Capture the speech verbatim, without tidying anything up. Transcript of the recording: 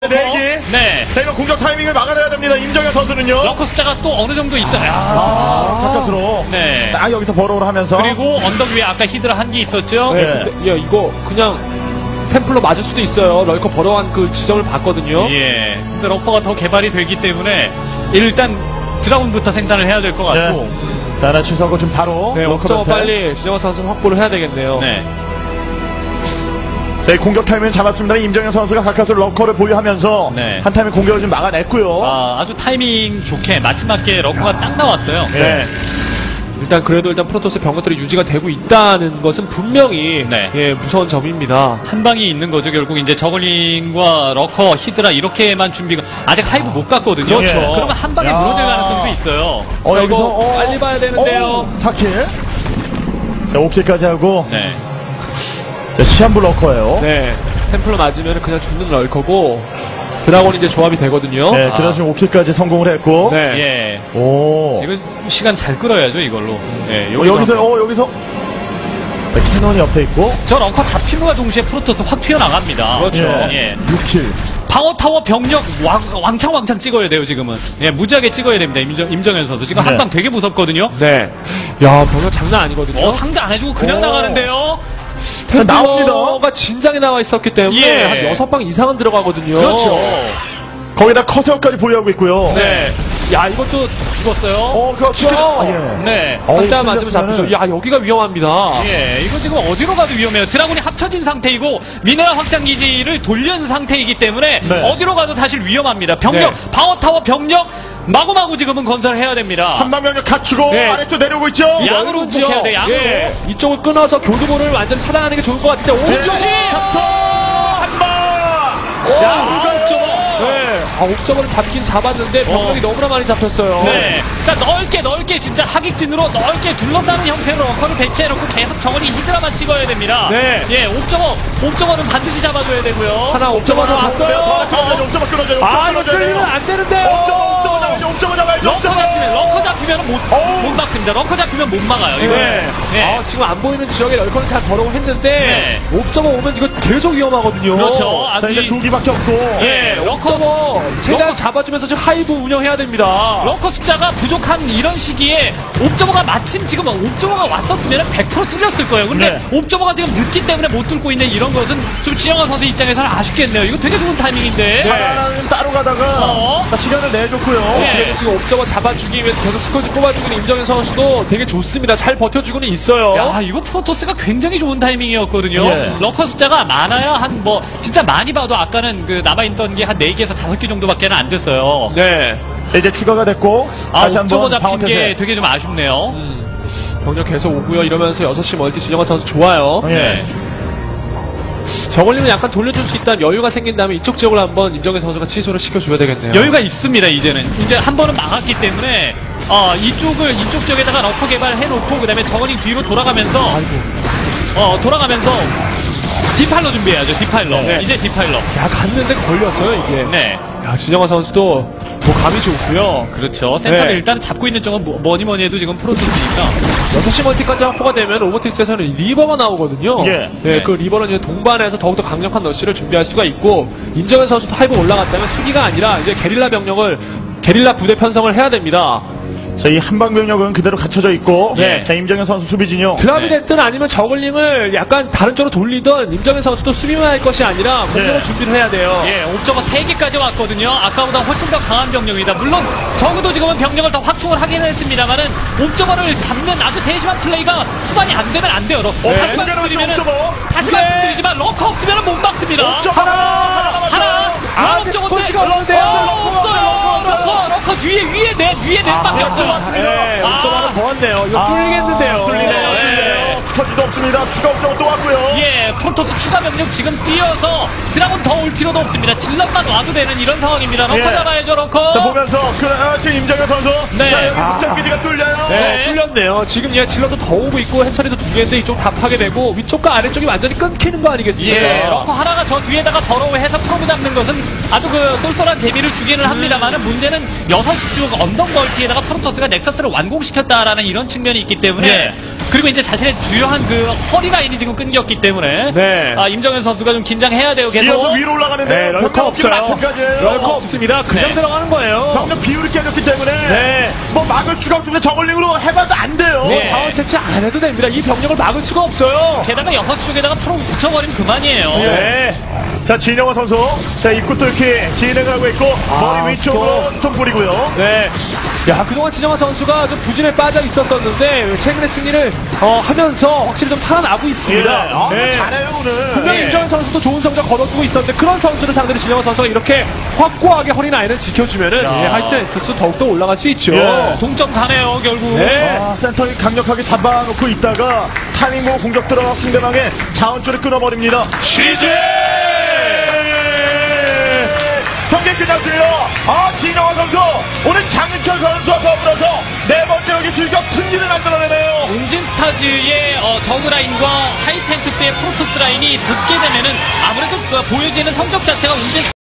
러커. 네. 자, 이거 공격 타이밍을 막아내야 됩니다. 임정현 선수는요. 러커 숫자가 또 어느 정도 있어요. 아, 바깥으로. 네. 딱 여기서 버러우를 하면서. 그리고 언덕 위에 아까 히드라 한 개 있었죠. 네. 근데, 야, 이거 그냥 템플러 맞을 수도 있어요. 럴커 버러한 그 지점을 봤거든요. 예. 근데 러커가 더 개발이 되기 때문에 일단 드라군부터 생산을 해야 될 것 같고. 네. 자, 하나 취소하고 좀 바로. 네, 러커 옥저버 변태. 빨리 진영호 선수는 확보를 해야 되겠네요. 네. 자, 이 공격 타이밍을 잡았습니다. 임정현 선수가 가까스로 러커를 보유하면서. 네. 한 타이밍 공격을 좀 막아냈고요. 아, 아주 타이밍 좋게 마침 맞게 러커가 딱 나왔어요. 네. 일단 그래도 일단 프로토스 병력들이 유지가 되고 있다는 것은 분명히 네. 예, 무서운 점입니다. 한 방이 있는 거죠. 결국 이제 저글링과 러커, 히드라 이렇게만 준비가 아직 하이브 못 갔거든요. 그렇죠. 그러면 한 방에 야. 무너질 가능성도 있어요. 어, 자, 여기서. 이거 어, 빨리 봐야 되는데요. 어, 사 킬. 자, 오 킬까지 하고. 네. 자, 시한부 러커예요. 네, 템플러 맞으면 그냥 죽는 럴커고 드라곤이 이제 조합이 되거든요. 네, 아. 그래서 지금 오 킬까지 성공을 했고. 네. 예. 오. 이거 시간 잘 끌어야죠, 이걸로. 예, 어, 여기서, 어, 여기서. 자, 캐논이 옆에 있고. 저 런커 잡힘과 동시에 프로토스 확 튀어나갑니다. 그렇죠. 예. 육 킬. 방어타워 병력 왕, 왕창 왕창 찍어야 돼요, 지금은. 예, 무지하게 찍어야 됩니다, 임정, 임정현 선수. 지금 네. 한 방 되게 무섭거든요. 네. 야, 병력 장난 아니거든요. 어, 상대 안 해주고 그냥 오. 나가는데요. 템플러가 진작에 나와 있었기 때문에 예. 한 여섯 방 이상은 들어가거든요. 그렇죠. 거기다 커세어까지 보유하고 있고요. 네. 야, 이것도 죽었어요. 어, 그렇죠. 아, 예. 네. 어우, 한대 맞으면 틀렸으면은. 잡히죠. 야, 여기가 위험합니다. 예, 이거 지금 어디로 가도 위험해요. 드라군이 합쳐진 상태이고 미네랄 확장 기지를 돌린 상태이기 때문에 네. 어디로 가도 사실 위험합니다. 병력, 네. 방어타워 병력 마구마구 지금은 건설을 해야 됩니다. 한방 병력 갖추고 네. 아래쪽 내려오고 있죠. 양으로 공격해야 돼, 양으로. 예. 이쪽을 끊어서 교두보를 완전 차단하는 게 좋을 것 같은데 오른쪽이 네. 한방. 야, 이거 옥저버. 네. 아, 옥저버를 잡긴 잡았는데 병력이 어. 너무나 많이 잡혔어요. 네. 자, 넓게 넓게 진짜 하객진으로 넓게 둘러싸는 형태로 러커를 배치해놓고 계속 정원이 히드라만 찍어야 됩니다. 네. 예, 옥저버, 옥저버는 반드시 잡아줘야 되고요. 하나 옥저버로 왔어요. 끊어져, 옥저버 끊어져요. 아, 이거 끌리면 안 되는데요. 옥저버, 옥저버 잡아야죠. 옥저버 잡아야죠. 럭커 옥저버. 잡히면, 럭커 잡히면 못, 어우. 못 막습니다. 럭커 잡히면 못 막아요. 이거. 네. 네. 아, 지금 안 보이는 지역에 럴커는 잘 걸어오 했는데 네. 옥저버 오면 이거 계속 위험하거든요. 그렇죠. 자, 이제 아주 두 기밖에 없고. 예, 럭커, 옥저버 최대한 럭커- 잡아주면서 지금 하이브 운영해야 됩니다. 럭커 숫자가 부족한 이런 시기에 옵저버가 마침 지금 옵저버가 왔었으면 백 퍼센트 뚫렸을 거예요. 근데 네. 옵저버가 지금 늦기 때문에 못 뚫고 있는 이런 것은 좀 지영환 선수 입장에서는 아쉽겠네요. 이거 되게 좋은 타이밍인데. 네. 하나는 따로 가다가 어. 자, 시간을 내줬고요. 네. 그래서 지금 옥저버 잡아주기 위해서 계속 스쿼지 뽑아주고 있는 임정현 선수도 되게 좋습니다. 잘 버텨주고는 있어요. 야, 이거 프로토스가 굉장히 좋은 타이밍이었거든요. 예. 럭커 숫자가 많아야 한 뭐 진짜 많이 봐도 아까는 그 남아있던 게 한 네 개에서 다섯 개 정도밖에 안 됐어요. 네. 자, 이제 추가가 됐고. 아, 다시 옥저버 한번 잡힌 게 방어태세. 되게 좀 아쉽네요. 음, 병력 계속 오고요. 이러면서 여섯 시 멀티 진영환 선수 좋아요. 예. 네. 저걸리면 약간 돌려줄 수 있다는 여유가 생긴다면 이쪽 지역을 한번 임정현 선수가 취소를 시켜줘야 되겠네요. 여유가 있습니다, 이제는. 이제 한 번은 막았기 때문에, 어, 이쪽을, 이쪽 지역에다가 러커 개발해놓고, 그 다음에 정원이 뒤로 돌아가면서, 아이고. 어, 돌아가면서, 디파일러 준비해야죠, 디파일러. 네. 이제 디파일러. 야, 갔는데 걸렸어요, 이게. 네. 야, 진영환 선수도 뭐 감이 좋고요. 그렇죠. 센터를 네. 일단 잡고 있는 쪽은 뭐- 뭐니 뭐니 해도 지금 프로토스니까. 여섯 시 멀티까지 확보가 되면 오버틱스에서는 리버가 나오거든요. 예. 네, 네. 그 리버는 이제 동반해서 더욱더 강력한 러시를 준비할 수가 있고, 임정현 선수도 하이브 올라갔다면 수비가 아니라 이제 게릴라 병력을, 게릴라 부대 편성을 해야 됩니다. 자, 이 한방 병력은 그대로 갖춰져 있고. 네. 자, 임정현 선수 수비 진영. 드랍이 네. 됐든 아니면 저글링을 약간 다른 쪽으로 돌리던 임정현 선수도 수비만 할 것이 아니라 공격을 네. 준비를 해야 돼요. 예, 옵저버 세 개까지 왔거든요. 아까보다 훨씬 더 강한 병력입니다. 물론, 적어도 지금은 병력을 더 확충을 하긴 했습니다만은, 옵저버를 잡는 아주 세심한 플레이가 수반이 안 되면 안 돼요. 어, 네. 다시 옵저버, 말씀드리면은, 옵저버. 다시 네. 말씀드리지만, 럭커 없으면 못 막습니다. 옥저버 하나, 하나, 하나, 아, 옵저버 스포츠가 없는데요. 없어요. 럭커, 럭커 위에, 위에 넷, 위에 넷밖에 없어요. 네, 아. 옥저버는 더 왔네요. 이거 아, 뚫리겠는데요. 뚫리네요. 네. 뚫리네요. 스커지도 없습니다. 추가 옥저버 또 왔고요. 예, 프로토스 추가 병력 지금 뛰어서 드라곤 더 올 필요도 없습니다. 질럿만 와도 되는 이런 상황입니다. 럭커 예. 잡아야죠, 럭커. 자, 보면서, 그, 아, 지금 임정현 선수. 네. 자, 여기 아. 확장 기지가 뚫려요. 네, 네. 뚫렸네요. 지금 얘 질러도 더 오고 있고 해처리도 두 개인데 이쪽 다 파괴되고 위쪽과 아래쪽이 완전히 끊기는 거 아니겠습니까? 예, 럭커 하나가 저 뒤에다가 버로우해서 프로브 잡는 것은 아주 그 쏠쏠한 재미를 주기는 합니다만은 문제는 여섯 시 쪽 언덕 멀티에다가 프로토스가 넥서스를 완공시켰다라는 이런 측면이 있기 때문에 예. 그리고 이제 자신의 주요한 그 허리 라인이 지금 끊겼기 때문에 네. 아, 임정현 선수가 좀 긴장해야 돼요. 계속. 이어서 위로 올라가는데 네, 럴커 없어요. 마찬가지예요. 럴커 없습니다. 그냥 네. 들어가는 거예요. 병력 비율이 깨졌기 때문에 네. 뭐 막을 수가 없습니다. 저걸링으로 해봐도 안 돼요. 뭐 네. 자원 채취 안 해도 됩니다. 이 병력을 막을 수가 없어요. 게다가 여섯 쪽에다가 프로 붙여버리면 그만이에요. 네. 자, 진영호 선수. 자, 입구 뚫기 진행을 하고 있고, 아, 머리 위쪽으로 좀 뿌리고요. 네. 야, 그동안 진영환 선수가 좀 부진에 빠져 있었었는데, 최근에 승리를, 어, 하면서 확실히 좀 살아나고 있습니다. 예. 아, 네. 잘해요, 오늘. 분명히 네. 임정현 선수도 좋은 성적 거둬두고 있었는데, 그런 선수를 상대로 진영환 선수가 이렇게 확고하게 허리 라인을 지켜주면은, 야. 예, 하이트스 더욱더 올라갈 수 있죠. 예. 동점 가네요, 결국. 네. 아, 센터에 강력하게 잡아놓고 있다가 타이밍 보고 공격 들어가 상대방의 자원줄을 끊어버립니다. 취재! 경기 끝났습니다. 아, 진영호 선수. 오늘 장윤철 선수와 더불어서 네 번째 여기 출격 승리를 만들어내네요. 웅진스타즈의 어, 저그라인과 하이텐크스의 프로토스 라인이 붙게 되면은 아무래도 그 보여지는 성적 자체가 웅진